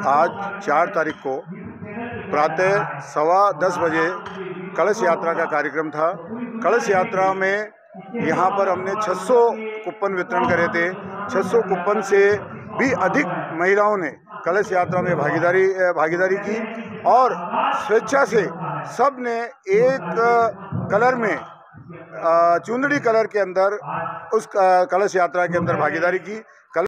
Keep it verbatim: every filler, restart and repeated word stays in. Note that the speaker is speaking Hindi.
आज चार तारीख को प्रातः सवा दस बजे कलश यात्रा का कार्यक्रम था। कलश यात्रा में यहाँ पर हमने छह सौ कूपन वितरण करे थे। छह सौ कूपन से भी अधिक महिलाओं ने कलश यात्रा में भागीदारी भागीदारी की और स्वेच्छा से सब ने एक कलर में चुंदड़ी कलर के अंदर उस कलश यात्रा के अंदर भागीदारी की।